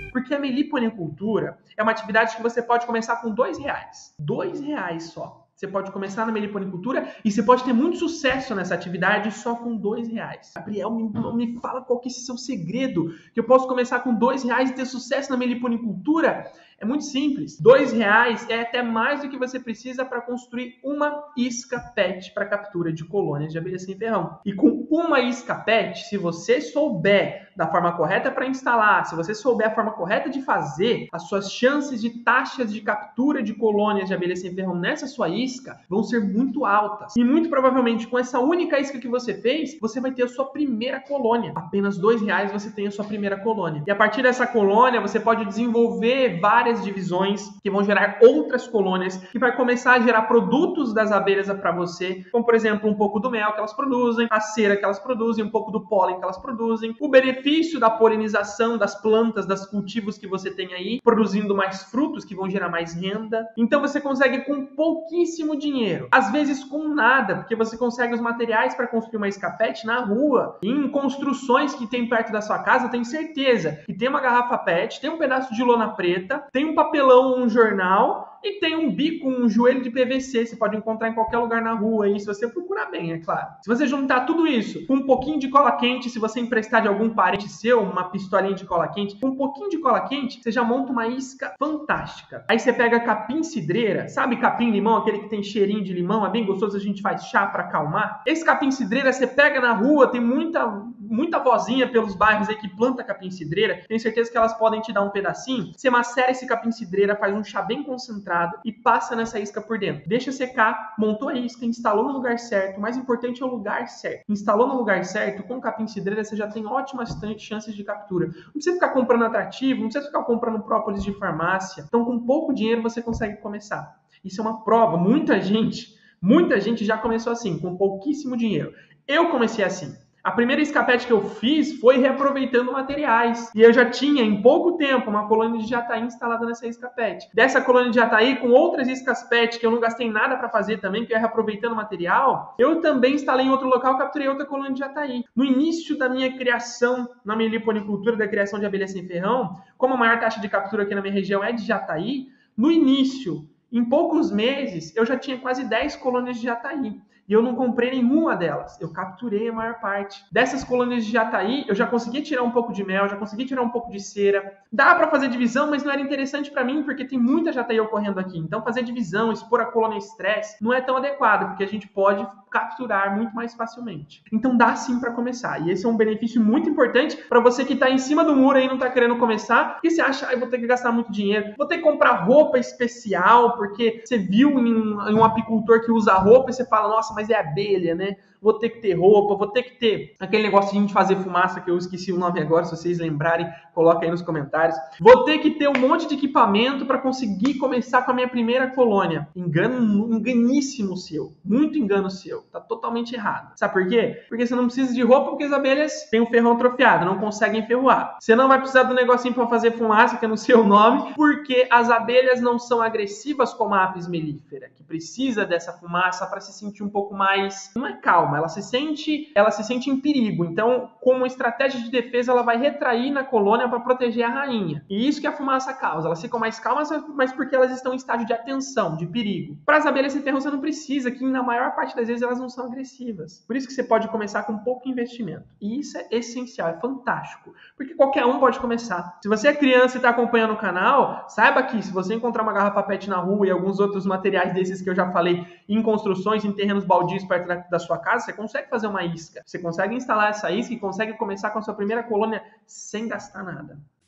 Porque a meliponicultura é uma atividade que você pode começar com R$2. R$2 só. Você pode começar na meliponicultura e você pode ter muito sucesso nessa atividade só com R$2. Gabriel, me fala qual que é esse seu segredo, que eu posso começar com R$2 e ter sucesso na meliponicultura? É muito simples. R$2 é até mais do que você precisa para construir uma isca PET para captura de colônias de abelha sem ferrão. E com uma isca PET, se você souber da forma correta para instalar, se você souber a forma correta de fazer, as suas chances de taxas de captura de colônias de abelha sem ferrão nessa sua isca vão ser muito altas. E muito provavelmente com essa única isca que você fez, você vai ter a sua primeira colônia. Apenas R$2 você tem a sua primeira colônia. E a partir dessa colônia, você pode desenvolver várias divisões que vão gerar outras colônias, que vai começar a gerar produtos das abelhas para você, como por exemplo um pouco do mel que elas produzem, a cera que elas produzem, um pouco do pólen que elas produzem, o benefício da polinização das plantas, dos cultivos que você tem aí, produzindo mais frutos que vão gerar mais renda. Então você consegue com pouquíssimo dinheiro, às vezes com nada, porque você consegue os materiais para construir uma isca PET na rua, em construções que tem perto da sua casa, eu tenho certeza que tem uma garrafa PET, tem um pedaço de lona preta, tem um papelão, um jornal e tem um bico, um joelho de PVC. Você pode encontrar em qualquer lugar na rua aí, se você procurar bem, é claro. Se você juntar tudo isso com um pouquinho de cola quente, se você emprestar de algum parente seu, uma pistolinha de cola quente, com um pouquinho de cola quente, você já monta uma isca fantástica. Aí você pega capim cidreira, sabe capim limão, aquele que tem cheirinho de limão, é bem gostoso, a gente faz chá para acalmar. Esse capim cidreira você pega na rua, tem muita vozinha pelos bairros aí que planta capim cidreira, tenho certeza que elas podem te dar um pedacinho. Você macera esse capim cidreira, faz um chá bem concentrado e passa nessa isca por dentro. Deixa secar, montou a isca, instalou no lugar certo. O mais importante é o lugar certo. Instalou no lugar certo, com capim cidreira você já tem ótimas chances de captura. Não precisa ficar comprando atrativo, não precisa ficar comprando própolis de farmácia. Então, com pouco dinheiro você consegue começar. Isso é uma prova. Muita gente já começou assim, com pouquíssimo dinheiro. Eu comecei assim. A primeira isca PET que eu fiz foi reaproveitando materiais. E eu já tinha, em pouco tempo, uma colônia de jataí instalada nessa isca PET. Dessa colônia de jataí, com outras iscas PET, que eu não gastei nada para fazer também, que eu ia reaproveitando material, eu também instalei em outro local, capturei outra colônia de jataí. No início da minha criação, na meliponicultura, da criação de abelha sem ferrão, como a maior taxa de captura aqui na minha região é de jataí, no início, em poucos meses, eu já tinha quase 10 colônias de jataí. E eu não comprei nenhuma delas. Eu capturei a maior parte. Dessas colônias de jataí, eu já consegui tirar um pouco de mel, já consegui tirar um pouco de cera. Dá para fazer divisão, mas não era interessante para mim, porque tem muita jataí ocorrendo aqui. Então, fazer divisão, expor a colônia a estresse, não é tão adequado, porque a gente pode capturar muito mais facilmente. Então, dá sim para começar. E esse é um benefício muito importante para você que está em cima do muro aí e não está querendo começar, e você acha, vou ter que gastar muito dinheiro, vou ter que comprar roupa especial, porque você viu em um apicultor que usa roupa e você fala, nossa, mas é abelha, né? Vou ter que ter roupa, vou ter que ter aquele negócio de a gente fazer fumaça, que eu esqueci o nome agora, se vocês lembrarem, coloca aí nos comentários. Vou ter que ter um monte de equipamento para conseguir começar com a minha primeira colônia. Enganíssimo seu. Muito engano seu. Tá totalmente errado. Sabe por quê? Porque você não precisa de roupa, porque as abelhas têm um ferrão atrofiado, não conseguem ferroar. Você não vai precisar do negocinho para fazer fumaça, que é no seu nome, porque as abelhas não são agressivas como a apis mellifera, que precisa dessa fumaça para se sentir um pouco mais, não é calma, ela se sente em perigo. Então, como estratégia de defesa, ela vai retrair na colônia para proteger a rainha. E isso que a fumaça causa. Elas ficam mais calmas, mas porque elas estão em estágio de atenção, de perigo. Para as abelhas sem ferrão, você não precisa, que na maior parte das vezes elas não são agressivas. Por isso que você pode começar com pouco investimento. E isso é essencial, é fantástico. Porque qualquer um pode começar. Se você é criança e está acompanhando o canal, saiba que se você encontrar uma garrafa PET na rua e alguns outros materiais desses que eu já falei, em construções, em terrenos baldios perto da sua casa, você consegue fazer uma isca. Você consegue instalar essa isca e consegue começar com a sua primeira colônia sem gastar nada.